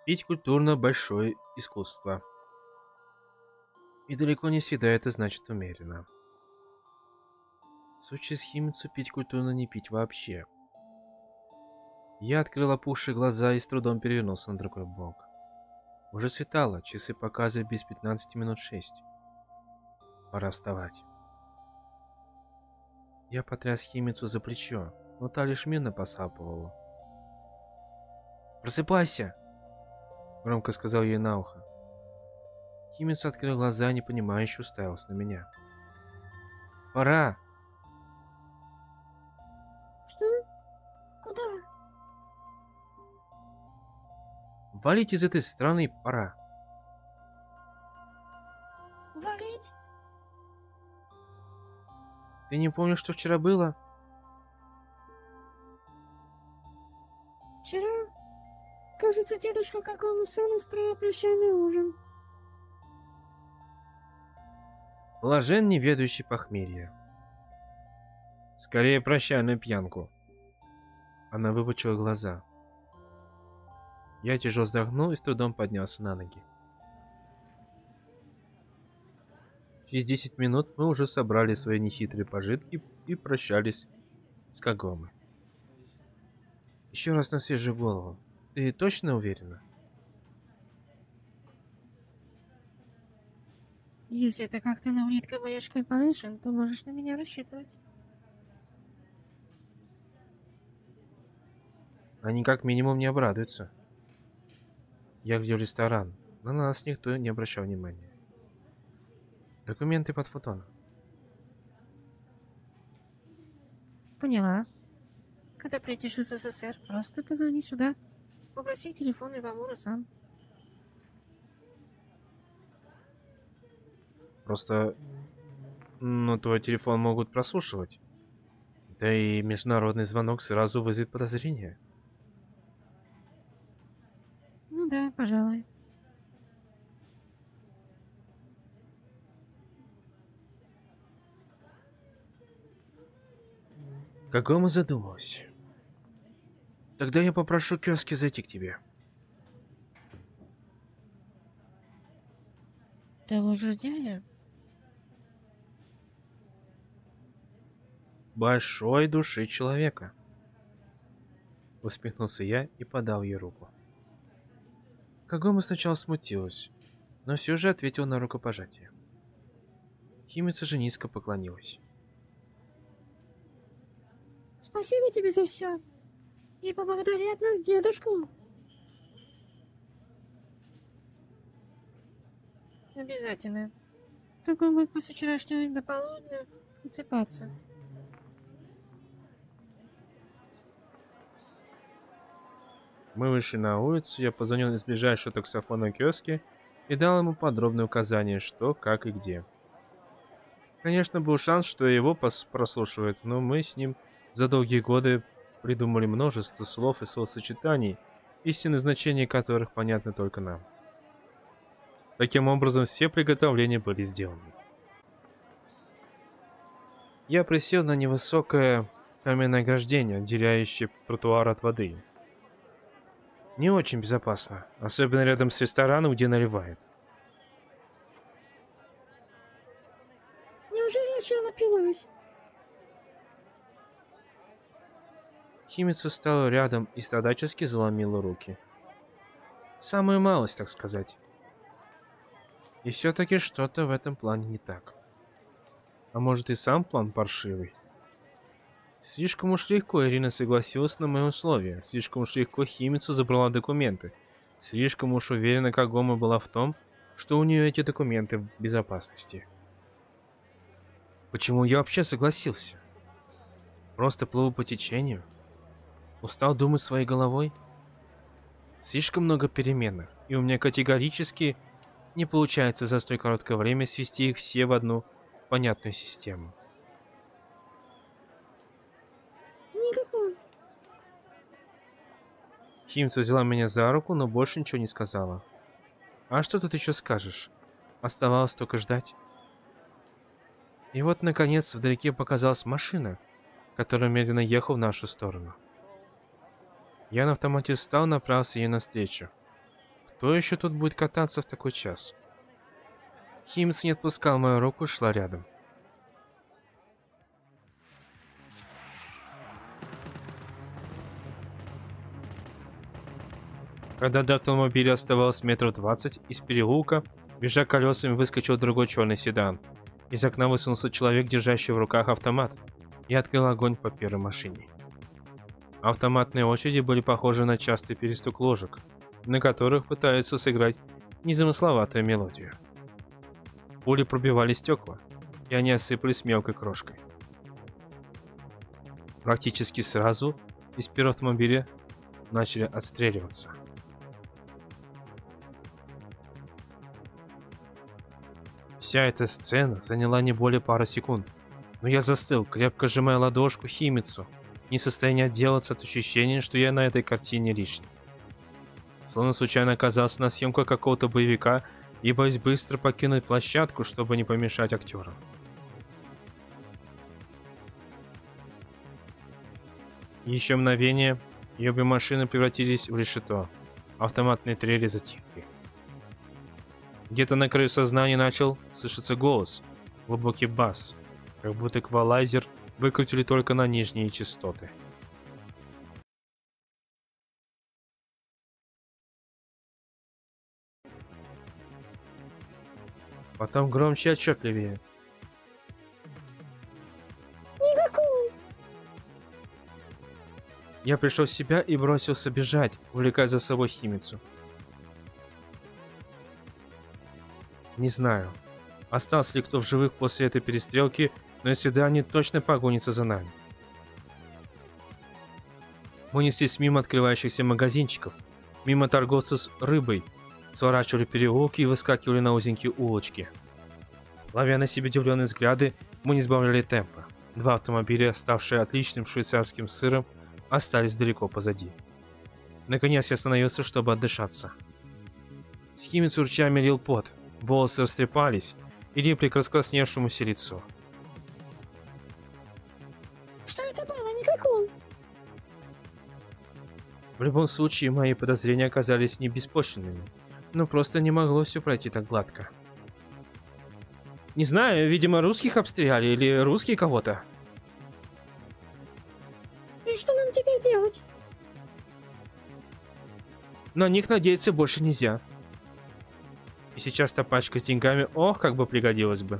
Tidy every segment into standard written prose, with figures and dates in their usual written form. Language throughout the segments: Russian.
Пить культурно – большое искусство. И далеко не всегда это значит умеренно. В случае с Химицу пить культурно не пить вообще. Я открыл опухшие глаза и с трудом перевернулся на другой бок. Уже светало, часы показывали без 15 минут 6. Пора вставать. Я потряс Химицу за плечо, но та лишь мирно посапывала. «Просыпайся!» – громко сказал ей на ухо. Химица открыл глаза и непонимающе уставился на меня. «Пора!» Что? Куда? «Валить из этой страны пора!» Валить? «Ты не помнишь, что вчера было?» Вчера? Кажется, дедушка Какому-сан устроил прощальный ужин. Блажен, не ведающий похмелья. Скорее прощальную пьянку. Она выпучила глаза. Я тяжело вздохнул и с трудом поднялся на ноги. Через 10 минут мы уже собрали свои нехитрые пожитки и прощались с Кагомой. Еще раз на свежую голову. Ты точно уверена? Если это как-то навредит Кабаешка Паншин, то можешь на меня рассчитывать. Они как минимум не обрадуются. Я глядел в ресторан, но на нас никто не обращал внимания. Документы под фотоном. Поняла. Когда придешь в СССР, просто позвони сюда. Попроси телефон Ивамура-сан. Просто, твой телефон могут прослушивать. Да и международный звонок сразу вызовет подозрение. Ну да, пожалуй. Кагома задумалась. Тогда я попрошу Кёски зайти к тебе. Того же дядя? Большой души человека. Усмехнулся я и подал ей руку. Кагома сначала смутилась, но все же ответила на рукопожатие. Химица же низко поклонилась. Спасибо тебе за все. И поблагодари от нас дедушку. Обязательно. Только он будет после вчерашнего до полудня отсыпаться. Мы вышли на улицу, я позвонил из ближайшего таксофона киоски и дал ему подробные указания, что, как и где. Конечно, был шанс, что его прослушивают, но мы с ним за долгие годы придумали множество слов и словосочетаний, истинное значение которых понятно только нам. Таким образом, все приготовления были сделаны. Я присел на невысокое каменное ограждение, отделяющее тротуар от воды. Не очень безопасно, особенно рядом с рестораном, где наливают. Неужели я вчера напилась? Химица стала рядом и страдальчески заломила руки. Самую малость, так сказать. И все-таки что-то в этом плане не так. А может и сам план паршивый? Слишком уж легко Ирина согласилась на мои условия, слишком уж легко Химицу забрала документы, слишком уж уверена Кагома была в том, что у нее эти документы в безопасности. Почему я вообще согласился? Просто плыву по течению? Устал думать своей головой? Слишком много переменных, и у меня категорически не получается за столь короткое время свести их все в одну понятную систему. Никакой. Химца взяла меня за руку, но больше ничего не сказала. А что тут еще скажешь? Оставалось только ждать. И вот, наконец, вдалеке показалась машина, которая медленно ехала в нашу сторону. Я на автомате встал и направился ей навстречу. Кто еще тут будет кататься в такой час? Химец не отпускал мою руку и шла рядом. Когда до автомобиля оставалось метров 20, из переулка, визжа колесами, выскочил другой черный седан. Из окна высунулся человек, держащий в руках автомат, и открыл огонь по первой машине. Автоматные очереди были похожи на частый перестук ложек, на которых пытаются сыграть незамысловатую мелодию. Пули пробивали стекла, и они осыпались мелкой крошкой. Практически сразу из первого автомобиля начали отстреливаться. Вся эта сцена заняла не более пары секунд, но я застыл, крепко сжимая ладошку Химицу, не в состоянии отделаться от ощущения, что я на этой картине лишний. Словно случайно оказался на съемках какого-то боевика и боюсь быстро покинуть площадку, чтобы не помешать актерам. Еще мгновение, и обе машины превратились в решето. Автоматные трели затихли. Где-то на краю сознания начал слышаться голос, глубокий бас, как будто эквалайзер выкрутили только на нижние частоты. Потом громче и отчетливее. Никакой. Я пришел в себя и бросился бежать, увлекая за собой Химицу. Не знаю, остался ли кто в живых после этой перестрелки, но если да, они точно погонятся за нами. Мы неслись мимо открывающихся магазинчиков, мимо торговцев с рыбой, сворачивали переулки и выскакивали на узенькие улочки. Ловя на себе удивленные взгляды, мы не сбавляли темпа. Два автомобиля, ставшие отличным швейцарским сыром, остались далеко позади. Наконец я остановился, чтобы отдышаться. С Химицу ручьями лил пот, волосы растрепались и липли к раскрасневшемуся лицу. Что это было? Никакой. В любом случае, мои подозрения оказались не беспочвенными, но просто не могло все пройти так гладко. Не знаю, видимо, русских обстреляли или русские кого-то. И что нам теперь делать? На них надеяться больше нельзя. И сейчас та пачка с деньгами, ох, как бы пригодилась бы.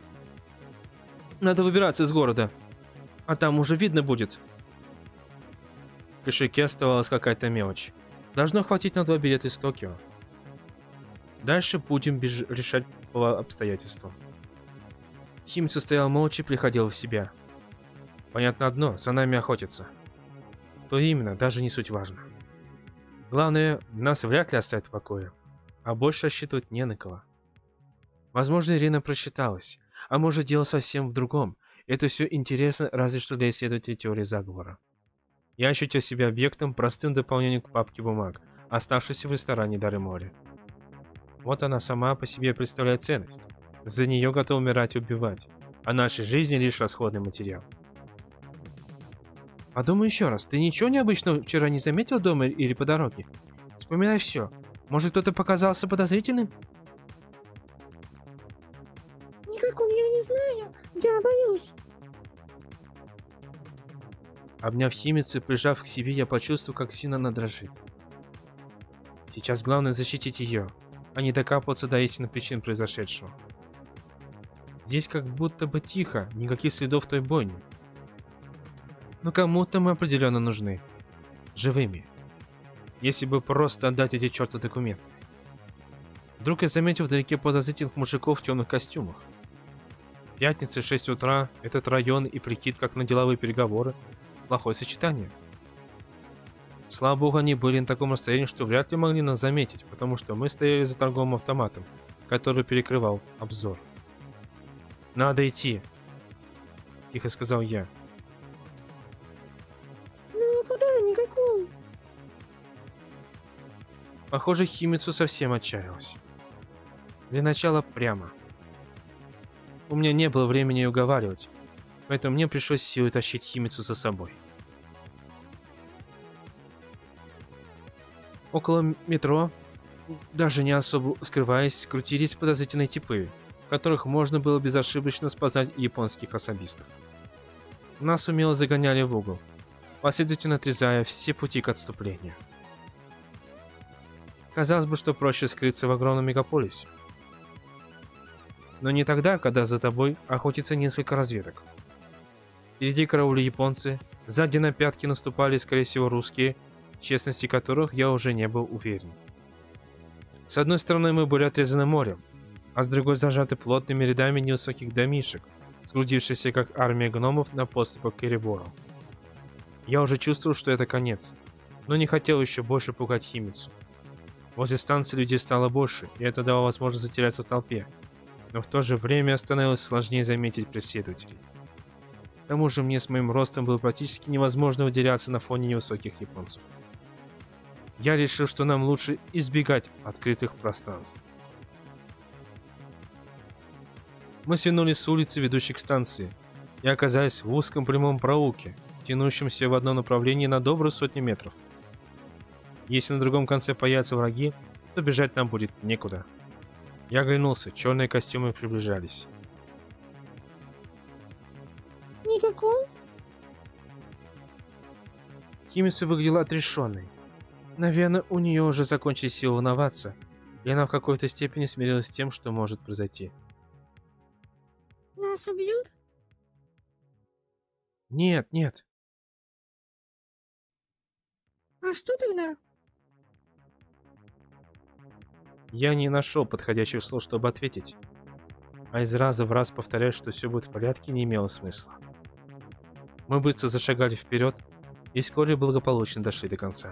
Надо выбираться из города, а там уже видно будет. В кошельке оставалась какая-то мелочь. Должно хватить на 2 билета из Токио. Дальше будем решать по обстоятельствам. Химицу стоял молча и приходил в себя. Понятно одно, за нами охотятся. То именно, даже не суть важно. Главное, нас вряд ли оставят в покое. А больше рассчитывать не на кого. Возможно, Ирина просчиталась. А может, дело совсем в другом. Это все интересно, разве что для исследователей теории заговора. Я ощутил себя объектом, простым дополнением к папке бумаг, оставшейся в ресторане Дары моря. Вот она сама по себе представляет ценность. За нее готов умирать и убивать. А нашей жизни лишь расходный материал. Подумай еще раз, ты ничего необычного вчера не заметил дома или по дороге? Вспоминай все. Может, кто-то показался подозрительным? Никакой, я не знаю. Я боюсь. Обняв Химицу и прижав к себе, я почувствовал, как сильно она дрожит. Сейчас главное защитить ее, а не докапываться до истинных причин произошедшего. Здесь как будто бы тихо, никаких следов той бойни. Но кому-то мы определенно нужны. Живыми. Если бы просто отдать эти чертовы документы. Вдруг я заметил вдалеке подозрительных мужиков в темных костюмах. Пятница, 6 утра, этот район и прикид, как на деловые переговоры. Плохое сочетание. Слава богу, они были на таком расстоянии, что вряд ли могли нас заметить, потому что мы стояли за торговым автоматом, который перекрывал обзор. «Надо идти», — тихо сказал я. Ну, куда? Никакой. Похоже, Химицу совсем отчаялась. Для начала прямо. У меня не было времени ее уговаривать, поэтому мне пришлось силой тащить Химицу за собой. Около метро даже не особо скрываясь, крутились подозрительные типы, которых можно было безошибочно спознать японских особистов. Нас умело загоняли в угол, последовательно отрезая все пути к отступлению. Казалось бы, что проще скрыться в огромном мегаполисе. Но не тогда, когда за тобой охотится несколько разведок. Впереди караули японцы, сзади на пятки наступали, скорее всего, русские, в честности которых я уже не был уверен. С одной стороны мы были отрезаны морем, а с другой зажаты плотными рядами невысоких домишек, сгрудившихся как армия гномов на подступах к Эребору. Я уже чувствовал, что это конец, но не хотел еще больше пугать Химицу. Возле станции людей стало больше, и это давало возможность затеряться в толпе, но в то же время становилось сложнее заметить преследователей. К тому же мне с моим ростом было практически невозможно выделяться на фоне невысоких японцев. Я решил, что нам лучше избегать открытых пространств. Мы свернули с улицы, ведущей к станции, и оказались в узком прямом проулке, тянущемся в одно направление на добрую 100 метров. Если на другом конце появятся враги, то бежать нам будет некуда. Я оглянулся, черные костюмы приближались. Никакого? Химица выглядела отрешенной. Наверное, у нее уже закончились силы волноваться, и она в какой-то степени смирилась с тем, что может произойти. Нас убьют? Нет, нет. А что тогда? Я не нашел подходящих слов, чтобы ответить. А из раза в раз повторять, что все будет в порядке, не имело смысла. Мы быстро зашагали вперед и вскоре благополучно дошли до конца.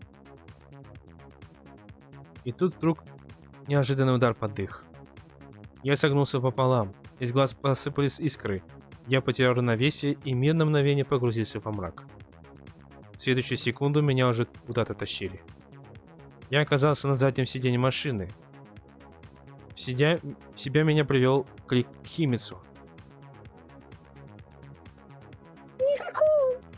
И тут вдруг неожиданный удар под дых. Я согнулся пополам, из глаз посыпались искры, я потерял равновесие и мир на мгновение погрузился во мрак. В следующую секунду меня уже куда-то тащили. Я оказался на заднем сиденье машины. В себя меня привел крик Химицу. Никакого!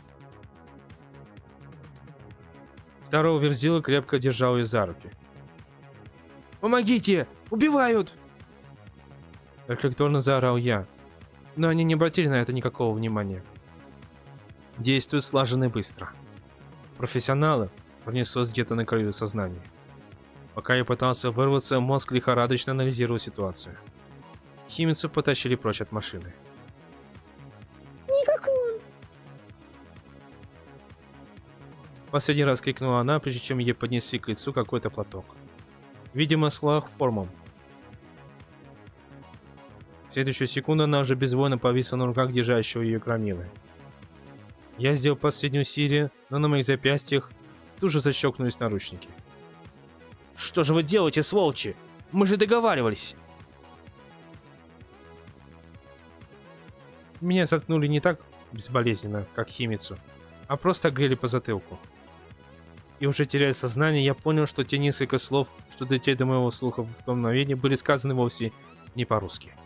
Старого Верзила крепко держал ее за руки. «Помогите! Убивают!» Рефлекторно заорал я, но они не обратили на это никакого внимания. Действуют слаженно и быстро. Профессионалы пронеслось где-то на краю сознания. Пока я пытался вырваться, мозг лихорадочно анализировал ситуацию. Химицу потащили прочь от машины. Никакого! Последний раз крикнула она, прежде чем ей поднесли к лицу какой-то платок. Видимо, с хлороформом. В следующую секунду она уже безвольно повисла на руках держащего ее громилы. Я сделал последнее усилие, но на моих запястьях тут же защелкнулись наручники. «Что же вы делаете, сволочи? Мы же договаривались!» Меня заткнули не так безболезненно, как Химицу, а просто огрели по затылку. И уже теряя сознание, я понял, что те несколько слов, что долетели до моего слуха в том мгновении, были сказаны вовсе не по-русски.